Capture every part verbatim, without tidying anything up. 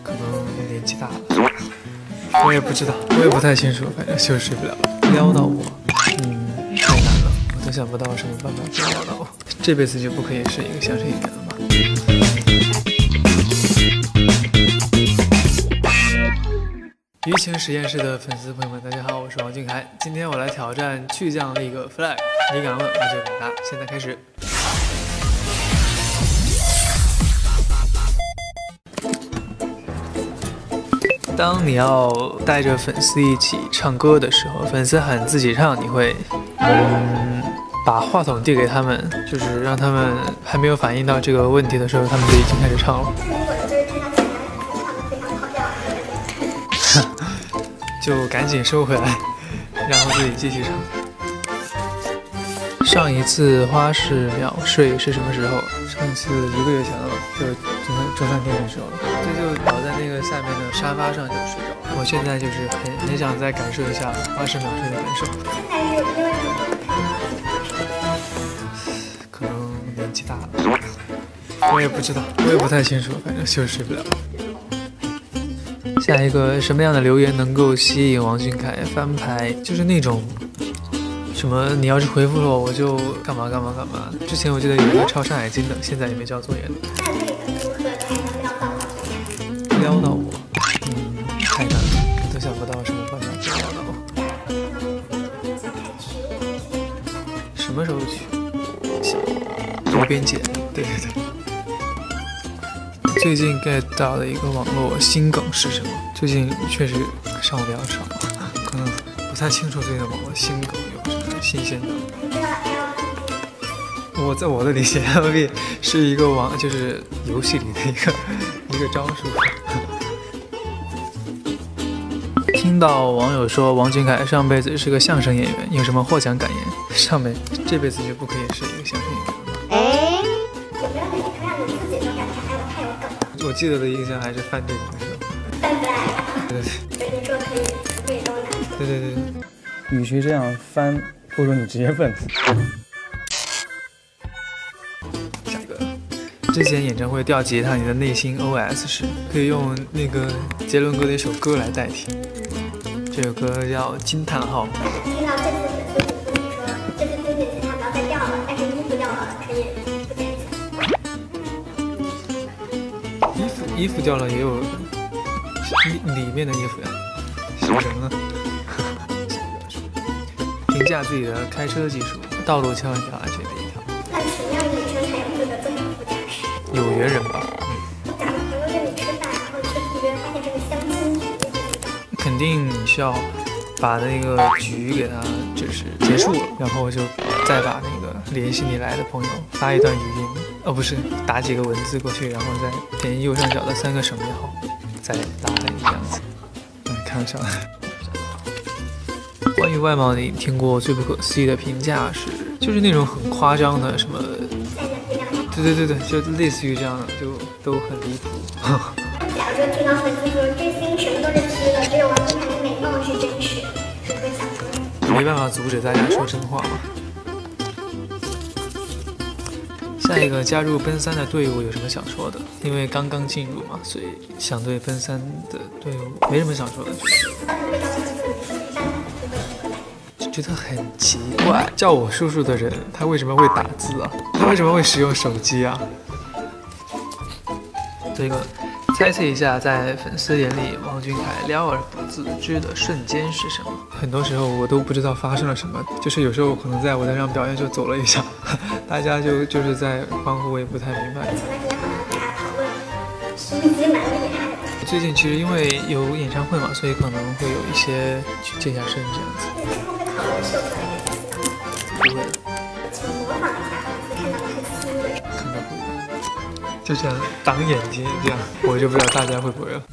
可能年纪大了，我也不知道，我也不太清楚，反正就是睡不了。撩到我，嗯，太难了，我都想不到什么办法可以撩到我。这辈子就不可以是一个相声演员了吧？舆情实验室的粉丝朋友们，大家好，我是王俊凯。今天我来挑战巨匠立个 flag， 你敢问我就敢答。现在开始。当你要带着粉丝一起唱歌的时候，粉丝喊自己唱，你会嗯把话筒递给他们，就是让他们还没有反应到这个问题的时候，他们就已经开始唱了。就赶紧收回来，然后自己继续唱。上一次花式秒睡是什么时候？上一次一个月前了，就周周三天的时候，这就倒在那个下面的沙发上就睡着了。我现在就是很很想再感受一下花式秒睡的感受。可能年纪大了，我也不知道，我也不太清楚，反正就是睡不了。下一个什么样的留言能够吸引王俊凯翻牌？就是那种什么你要是回复了我，我就干嘛干嘛干嘛。之前我记得有一个抄《山海经》的，现在也没交作业了。撩到我，嗯，太难了，我都想不到什么办法可以撩到我。什么时候去？无边界，对对对。最近 get 到的一个网络新梗是什么？最近确实上的比较少，可能不太清楚最近的网络新梗有什么新鲜的。我在我的理解 ，L V 是一个网，就是游戏里的一个一个招数。听到网友说王俊凯上辈子是个相声演员，有什么获奖感言？上辈这辈子就不可以是一个相声演员了吧？哎，有没有你同样你自己都感觉哎我太有梗了？我记得的印象还是饭队的时候。饭队。对对对。你说可以可以都拿。对对对。与其这样翻，不如你直接问。下一个，之前演唱会掉吉他，你的内心 O S 是可以用那个杰伦哥的一首歌来代替。这首歌叫《惊叹号》。听到这次粉丝评论说，这次丢吉他不要再掉了，但是衣服掉了可以不捡起来。衣服衣服掉了也有里面的衣服呀，想什么呢？评价自己的开车技术，道路千万条，安全第一条。那什么样的女生才有资格做副驾驶？有缘人吧。嗯。假如朋友跟你吃饭，然后去赴约，发现这个相亲局，肯定你需要把那个局给他就是结束了，然后就再把那个联系你来的朋友发一段语音，哦不是，打几个文字过去，然后再点右上角的三个省略号，再拉黑这样子。嗯，开玩笑的。关于外貌，你听过最不可思议的评价是，就是那种很夸张的什么，对对对对，就类似于这样的，就都很离谱。假如说听到粉丝说追星什么都是虚的，只有王俊凯的美貌是真实，是不是想说？没办法阻止大家说真话嘛。下一个，加入奔三的队伍有什么想说的？因为刚刚进入嘛，所以想对奔三的队伍没什么想说的，就是觉得很奇怪，叫我叔叔的人，他为什么会打字啊？他为什么会使用手机啊？这个，猜测一下，在粉丝眼里，王俊凯撩而不自知的瞬间是什么？很多时候我都不知道发生了什么，就是有时候可能在舞台上表演就走了一下，大家就就是在欢呼，我也不太明白。最近其实因为有演唱会嘛，所以可能会有一些去健下身这样子。不会的。请模仿一下，看到很私的。看到不会。就这样挡眼睛这样，我就不知道大家会不会了。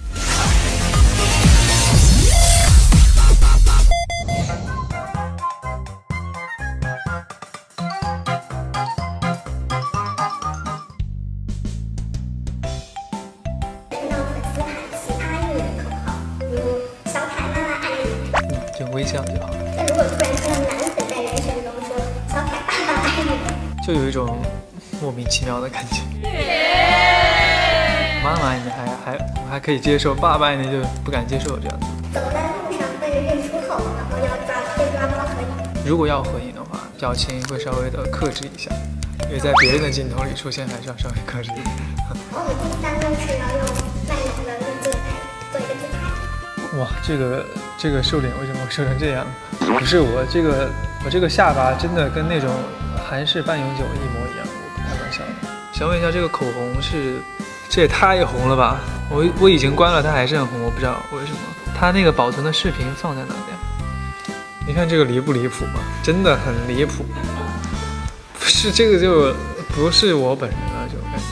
就微笑就好。那如果突然听到男粉在人选中说“小凯爸爸爱你”，就有一种莫名其妙的感觉。 妈妈你还还还可以接受，爸爸你就不敢接受这样子。 走在路上被人认出后，然后要抓被抓包合影。 如果要合影的话，表情会稍微的克制一下，因为在别人的镜头里出现还是要稍微克制一点。 我们第三个是要用慢摇的动作来做一个自拍。 哇，这个这个瘦脸为什么会瘦成这样？不是我这个我这个下巴真的跟那种韩式半永久一模一样，我不开玩笑的。想问一下，这个口红是？这也太红了吧！我我已经关了，它还是很红，我不知道为什么。它那个保存的视频放在哪里啊？你看这个离不离谱吗？真的很离谱。不是这个就不是我本人了，就感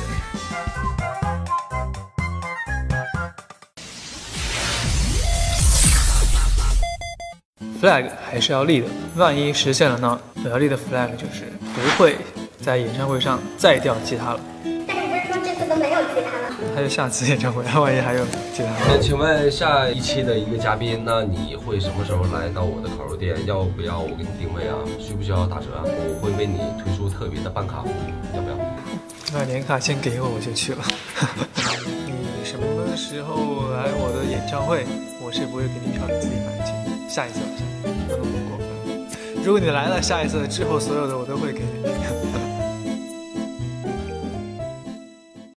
觉。flag 还是要立的，万一实现了呢？我要立的 flag 就是不会在演唱会上再掉吉他了。 都没有吉他了， 还有下次演唱会，万一还有吉他。 那请问下一期的一个嘉宾，那你会什么时候来到我的烤肉店？要不要我给你定位啊？需不需要打折啊？我会为你推出特别的办卡服务，要不要？ 那年卡先给我，我就去了。你什么时候来我的演唱会？我是不会给你票，你自己买去。下一次，下一次，不能那么过分。如果你来了，下一次之后所有的我都会给你。